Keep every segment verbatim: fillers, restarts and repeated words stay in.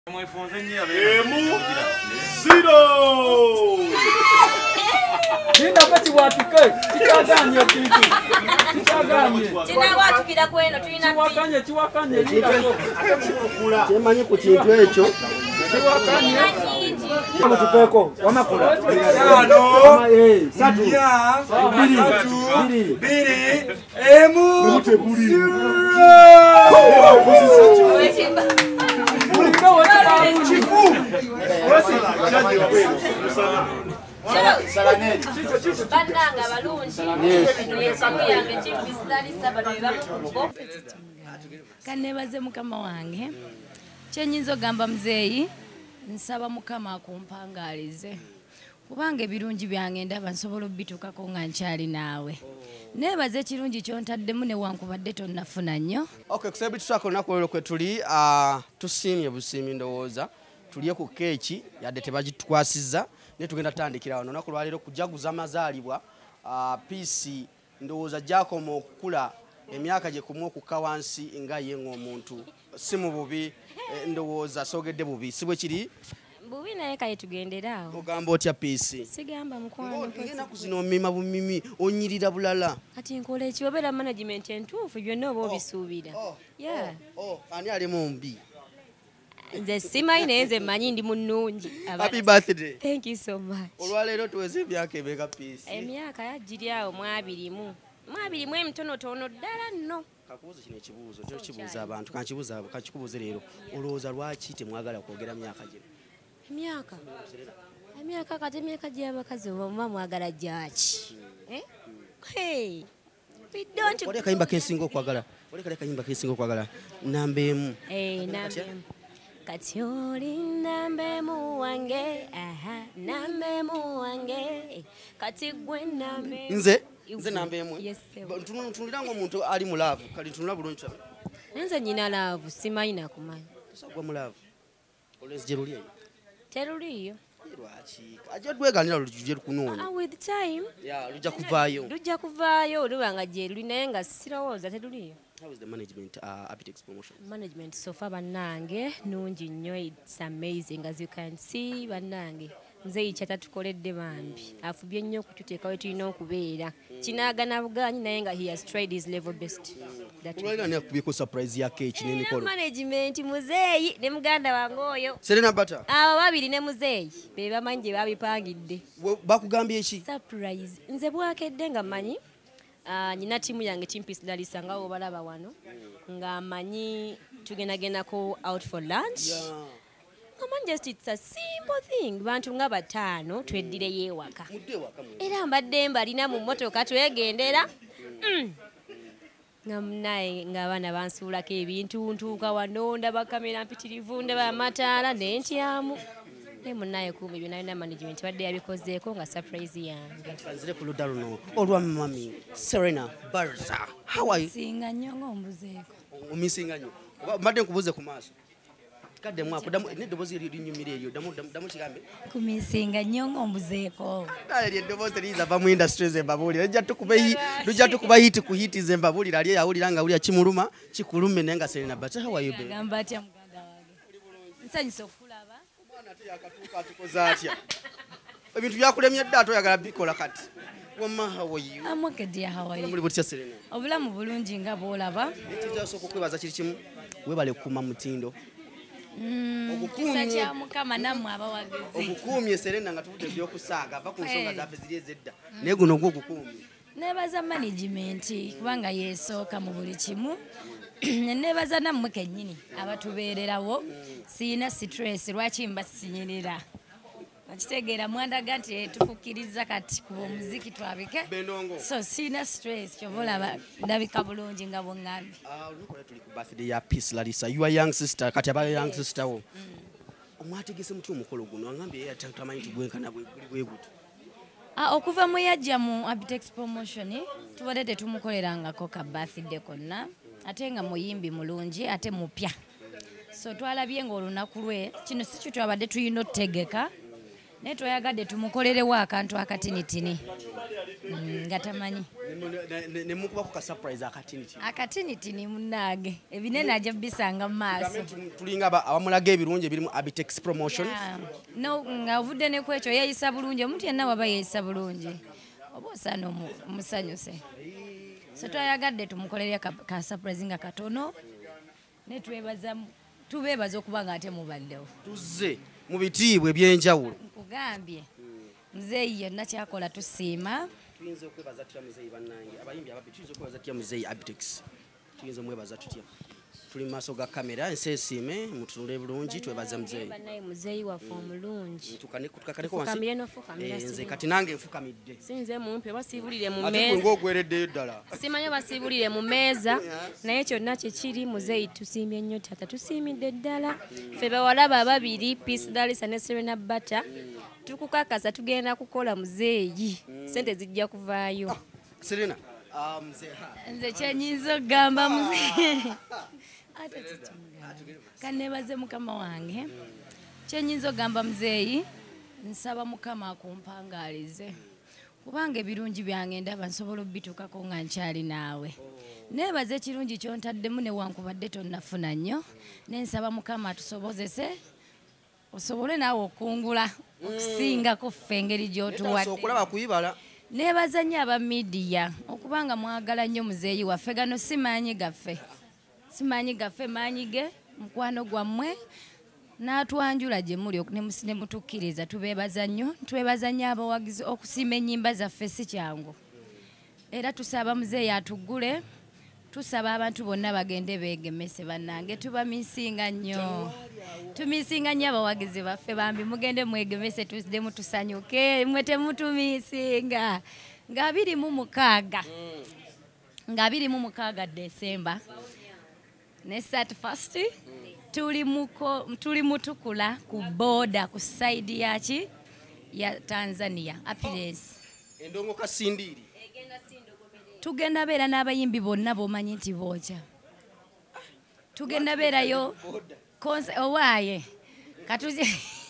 Emu zero. Linda pati watike. Kichaganye kitu. Kichaganye. China watu kila kweno tulina Chiwakanye chiwakanye linda ko. Kula. Chemanyi ku kintu ekyo. Chiwakanye. Kama tupeko wamakula. Tano. Eh, satu. Ya. Biri. Satu. Biri. Biri. Emu zero. Bandanga balungi. Yesu yange chimbisitali saba bebamugo. Kanebaze mukama wange. Kyenyinza ogamba muzeeyi nsaba mukama akumpangalize. Kubanga ebirungi byange ndaba nsobola obitukako nga nkyali naawe. Nebaze ekirungi kyontaddemu newankubadde tonnafuna nnyo. Okay, kusaba bitusako olunaku olwo kwe tuli uh, tusiimye busiimi ndowooza tulye ku keeki yadde tebagitukwasizza ne tugenda tutandikira wano olunaku lwaleero kujaguza amazaalibwa uh, piisi ndowooza gyakoma okukula emyaka gye kumu okukka wansi nga ye ng'omuntu si mu bubi eh, ndowooza soogedde bubi si bwe kiri Bubi naye kale tugenderaawo. ogamba otya piisi Sigamba mukwano. ng'enaku zino omima bumimi onyirira bulala Kati nkola ekiwobera management entuufu byonna oba obisuubira. oh, Yeah. oh, oh, ani alimu mbi Nze simanyi naye nze mmanyi ndi munnungi. happy birthday Thank you so much. olwaleero tuweze emyaka emeka piisi Emyaka yagiri awo mu abirimu. Mu abirimu emitonotono ddala nno. kakubuuza kino ekibuuzo tokibuuza abantu kankibuuza kankikubuuze leero olowooza lwaki temwagala kwogera myaka gino Emyaka. Emyaka kati emyaka gy'abakazi oba mwagala gyaki. Eh? Hey. We don't. wali akayimba kensinga okwagala wali kali akayimba kensinga okwagala namba emu Eh, nambe. Kati oli nambe mu wange. Aha, nambe mu wange. Kati gwe nambe. nze nze namba emu Yes, sir. ntunulira ng'omuntu ali mu laavu kali ntunula bulungi kyalo Nze nyina laavu simanyi nakumanyi. tosagwa mu laavu olwezi gye luli eyo Teruliyo. lwaki ajja dweganira lugye lukunoonya Ah, with time. ya lujja kuvaayo Lujja kuvaayo olubanga gye luli naye nga sirowooza teruliyo. how is the management uh, Apitex promotion Management so far bannange nungi nnyo, it's amazing as you can see bannange. Nze kyatatukoledde bambi afubye nnyo okututeeka we tulina okubeera kinaagana buganyi naye nga he has tried his level best. olwalira ani akubyeko surprise ya keeki n'emikolo Management muzeeyi ne muganda wange oyo serena bata abo babiri ne muzeeyi be bamanyi gye babipangidde. bakugambye eki Surprise nze bwakedde nga manyi uh, nyina tiimu yange Team Peace Dalisa nga obalaba wano nga manyi tugendagendako out for lunch. yeah. Come on, just it's a simple thing. Bantu nga bataano tweddireyo ewaka. mudde waka mu Era mbadde mbalina mu mmotoka twegendera. Mm. Nga munaye ng'abaana bansuulako ebintu ntuuka wano ndaba kamera mpitirivu ndaba amataala ne ntyamu. Naye munaye kumbi byonna byonna management badde yabikozeeko nga surprise yange. nzire ku ludda luno olwa mami Serena Barza how are you Singa nnyo ng'ombuzeeko. omisinga nnyo Oba mbadde nkubuuze ku maaso kadde mwako n'eddoboozi linyumira eryo ddamu kigambe Kumisinga nnyo ng'ombuzeeko. kale ly'eddoboozi liyinza va mu industry ze mbabuulira lujja tukuba hiti ku hiti ze mbabuulira ali awulira nga awulira kimuluma kikulume naye nga Serena Barza how are you babe Agamba atya muganda wange. Nsanyusa okulaba. omwana ate yakatuuka atukoze atya ebintu byakulemye dda ate oyagala bikola kati wama how are you I'm okay dear, how are you? muli butya Serena Obulamu bulungi nga bw'olaba. ekizasooka okwebaza kiri kimu weebale kukuuma mutindo Kisa kya mukama nammwe abawagezi. ogukuumye Serena nga tuvudde ebyokusaaga ava ku nsonga zaffe ziri ez'edda naye guno gwo ogukuumye Nebaza management kubanga yeesooka mu buli kimu. Nebaza nammwe kennyini abatubeererawo. Siina stress lwaki mbasinyirira. Akitegeera mwandaga nti tukukkiriza kati ku omuziki twabike. Bendongo. So siina stress kyova olaba ndabika bulungi nga bw'ŋŋambye. olukola tuli ku birthday ya Peace Larissa you are young sister kati aba young sister wo omwategese mutya omukolo guno angambye ye tamanyi nti gwenkana bwe guli bwe guti Ah, okuva mu yajja mu Apitex promotion tubadde tetumukolerangako ka birthday konna ate nga muyimbi mulungi ate mupya. So twalabye ng'olunaku lwe kino si kyo twabadde tulina otegeka naye twayagadde tumukolerewo akantu akatinitini nga tamanyi ne mukubako ka surprise akatinitini akatinitini munnange ebinene ajja bisanga mu maaso tulinga abamulaga ebirungi ebirimu Abitex promotion no nga ovudde ne ku ekyo yeeyisa bulungi omuntu yenna waba yeeyisa bulungi oba osaana omusanyuse so twayagadde tumukolerera ka surprise nga katono ne twebaza tubeebaza okuba nga ate mubaddewo tuzze mu bitiibwa ebyenjawulo nkugambye muzeeyi yonna kyakola tusiima tuyinza okwebaza tutya muzeeyi bannange abayimbi ababbi tuyinza okwebaza tutya muzeeyi Abitex tuyinza omwebaza tutya tuli mu maaso ga kamera ensi esiime mutunule bulungi twebaza muzeeyi bannaye muzeeyi waffe omulungi tukakaneko fukamire nofukamira nze kati nange nfukamidde sinze mumpe basiibulire mu ate meeza ng'ogwereddeyo ddala simanyi basiibulire mu meeza naye kyonna kyekiri muzeeyi tusiimye nnyo tata tusiimidde ddala ffe bawalaba ababiri Peace Dalisa ne Serena Bata tukukakasa tugenda kukola muzeeyi sente zijja kuvaayo Serena nze kyenyinza okugamba muzeeyi kanebaze mukama wange kyenyinza okugamba muzeeyi nsaba mukama akumpangalize kubanga ebirungi byange ndaba nsobola obituukako nga nkyali naawe nebaze ekirungi kyontaddemu newankubadde tonnafuna nnyo nensaba mukama atusobozese osobole naawe okungula okusingako ffe engeri gy'otuwadde nebaza nnyo aba midiya okubanga mwagala nnyo muzeeyi waffe gano si maanyi gaffe simanyi gaffe maanyi ge mukwano gwammwe n'atwanjula gye muli ne mutukkiriza tubeebaza nnyo twebaza nnyo abawagizi okusiima ennyimba zaffe si kyangu era tusaba muzeeyi atuggule tusaba abantu bonna bagende beegemese bannange tubamisinga nnyo tumisinga nnyo abawagizi baffe bambi mugende mwegemese tuzdemu tusanyuke mwe temutumisinga nga abiri mu mukaaga nga abiri mu mukaaga Desemba ne thirty-first tuli muko tuli mutukula ku boda ku side yaki ya Tanzania Apilesi endongo kasindiri tugenda beera n'abayimbi bonna bomanyi nti bookya tugenda beerayo owaaye katuze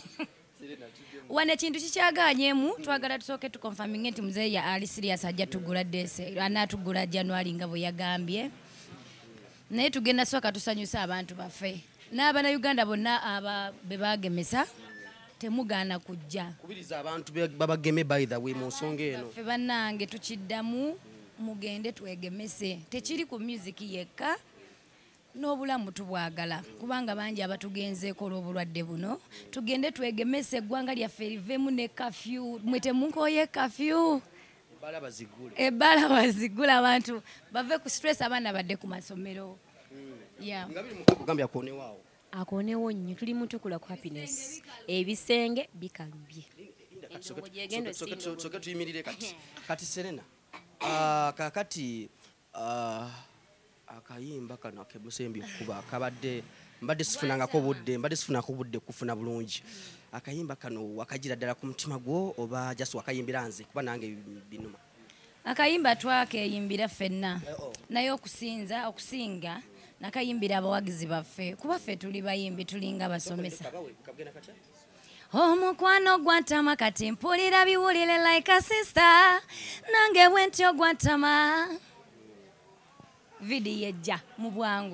wane ekintu kikyaganyemu twagala tusooke tukonfaminge nti muzeeyi ali serious ajja tugula dese anaatugula January nga bwe yagambye naye tugenda sooka tusanyusa abantu baffe n'abannayuganda bonna aba be bagemesa temugaana kujja kubiriza abantu babageme by the way mu nsonga eno ffe bannange tukiddamu mugende twegemese tekiri ku music yekka n'obulamu tubwagala kubanga bangi abatugenzeeko olw'obulwadde buno tugende twegemese eggwanga lyaffe livemu ne kafyu mwe temunkoye kafyu ebbala bazigula abantu bave ku stress abaana badde ku masomero kugambya akoonewaawo akoonewo nnyo tuli mutukula ku Happiness ebisenge bikalubye soke tuyimirire kati kati Serena kakati akayimba kano kemusembi okuba kabadde mbadde sifunangako budde mbadde sifunako budde kufuna bulungi akayimba kano wakagira ddala ku mutima gwo oba just wakayimbira nze kuba nange binuma akayimba twakeyimbira ffenna naye okusinza okusinga nakayimbira abawagizi baffe kuba ffe tuli bayimbi tulinga basomesa omukwano gwantama kati mpulira biwulire like a sister nange bwentyo gwantama video ejja mu bwangu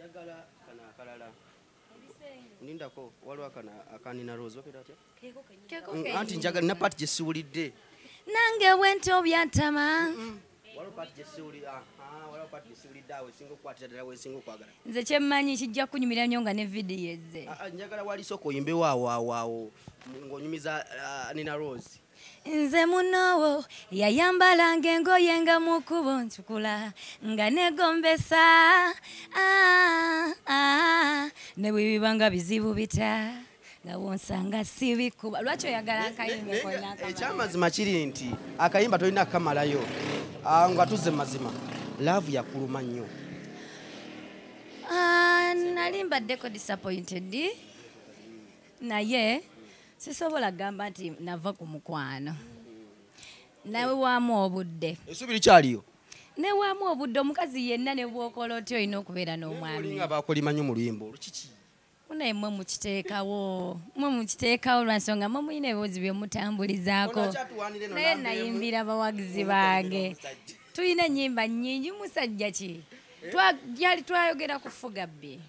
nindako waliwo akana akanina Rose okera atya anti njagala na part gyesiwulidde nange bwentyo byantama waliwo part gyesiwuli aha waliwo part gyesiwulidde awe singa okukwatira ddala wesinga okwagala nze kyemmanyi kijja kunyumira nnyo nga ne video ezze njagala wali soko oyimbe waawaawo ng'onyumiza Nina Rose nze munowo yayambalanga engoye nga mu kkubo ntukula nga negombesa ne bwe bibanga bizibu bita nga wonsanga sibikuba lwaki oyagala akayimba konna ekyamazima kiri nti akayimba tolina kukamalayo nga tuzze mazima laavu yakuluma nnyo nali mbaddeko disappointed naye sisobola gamba nti nava ku mukwano nawe waamu obudde esubiri kyaliyo ne waamu obudde omukazi yenna ne bwokola otyo olina okubeera n'omwami olinga bakolima nnyo mu luyimba olukiki Munaye mwe mukiteekawo mwe mukiteekawo lwansonga mwe muyina ebibuuzi bye mutambulizaako naye nayimbira abawagizi bange tulina ennyimba nnyingi musajja ki gyali twayogera ku Fugabbi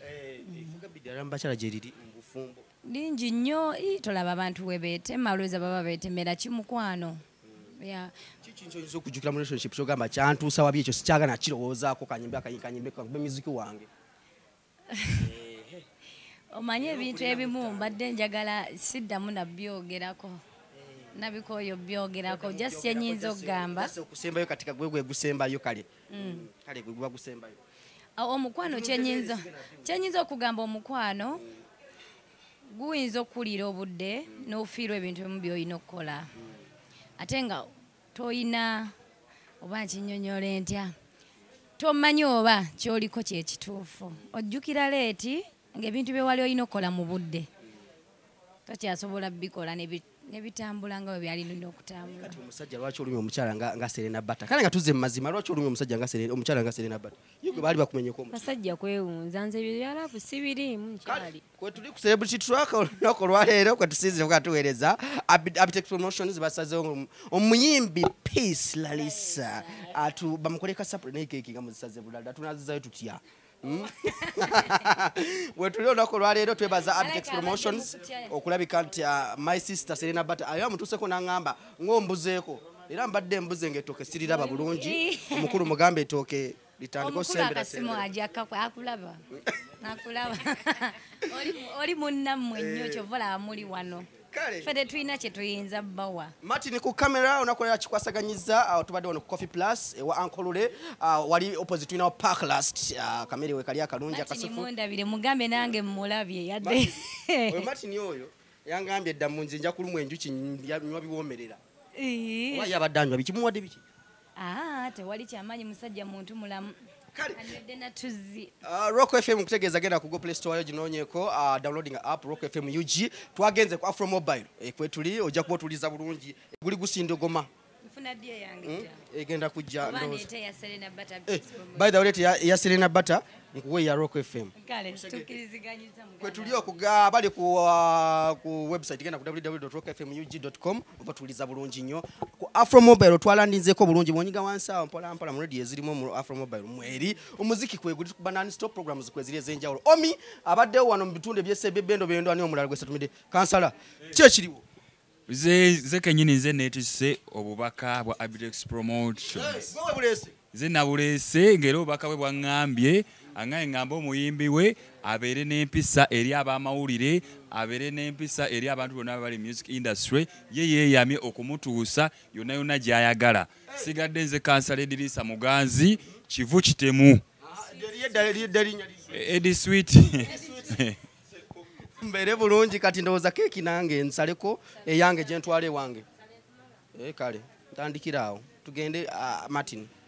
lingi nnyo tolaba abantu we beetema olweza baba beetemera kimukwano kiki nkyinza okujjukira mu relationship kyogamba kyantuusa wabi ekyo sikyagala nakirowoozaako kanyimbe akanyimbe kakube muziki wange omanye ebintu ebimu mbadde njagala siddamu nabyogerako nabikoyo byogerako just yenyinza okugamba okusembayo katika gwe gwe gusembayo kale kale gwe gwe gusembayo omukwano kyenyinza kyenyinza okugamba omukwano guyinza okuliira obudde n'ofiirwa ebintu ebimu by'olina okukola ate nga toyina oba nkinyonyole ntya tomanyi oba kyoliko kyekituufu ojjukira leeti ng'ebintu bye wali olina okukola mu budde tokyasobola bikola nebitambula nga bwe byalina okutambula. Kati omusajja lwaki olumya omukyala nga Serena Bata kale nga tuzze mu mazima lwaki olumya omusajja nga omukyala nga Serena Bata yegwe baali bakumenyeko basajja kwewunza nze ebyo byalafu sibiriimu nkyali kwe tuli ku celebrity track olunaku olwaleero kwe tusinzire kukatuweereza Abitex Promotions basazeewo omuyimbi Peace Lalisa atu bamukoleka support naye keeki nga muzisaze bulala tunazizayo tutya we tuli olunaku olwaleero twebaza Abitex Promotions okulabika nti my sister Serena Bata ayo mutuuseko n'aŋŋamba ng'ombuzeeko era mbadde mbuze ng'ettooke siriraba bulungi omukulu mugambe ettooke litandika osembera akulaba akulaba oli munnammwe nnyo kyova olaba muli wano fede tulina kye tuyinza bbawa Martin ku kamera onakolera kikwasaganyiza tubadde wano ku Coffee Plus ewa Uncle Lule wali opposite tulinawo Parklast kamere we kali akalungi akasufu mundabire mugambe nange mmulabye yadde oyo Martin oyo yangambye edda mu nze nja kulumwa enjuki nywa biwoomerera oba yabadde anywa biki muwadde biki tewali kyamaanyi musajja muntu mulamu Uh, Rock F M kutegeeza genda ku Google Play Store ginoonyeko uh, downloading app Rock F M U G twagenze ku Afro Mobile e, kwe tuli ojja kuba otuliza bulungi guli gusindogoma nfuna dia yange mm? egenda kujja ndoza ya Serena Bata eh, by the way ya, ya Serena Bata nkuwe ya Rock F M kale tukiriziganyiriza mu kwe tuli okuga bali ku uh, ku website genda ku w w w dot rock f m u g dot com oba tuliza bulungi nnyo ku Afro Mobile twalandinzeko bulungi mwonyiga wansa mpola mpola mu radio ezirimo mu Afro Mobile mweri omuziki kwe guli ku banana stop programs kwe ziri ezenjawulo omi abadde wano mu bitunde by'esebe bendo bendo ani omulala gwese tumide kansala kye kiriwo ze ze kenyini ze netise obubaka bwa Abitex Promotions ze nabulese ngero obubaka bwe bwangambye angaye ngamba omuyimbi we abere n'empisa eri abamawulire abere n'empisa eri abantu bonna bali music industry ye yeyamye okumutuusa yonna yonna gy'ayagala sigadde nze kansala Edirisa Muganzi kivu kitemu Edi Sweet mbere bulungi kati ndowooza keeki nange nsaleko eyange gye ntwale wange eh kale ntandikira awo tugende uh, Martin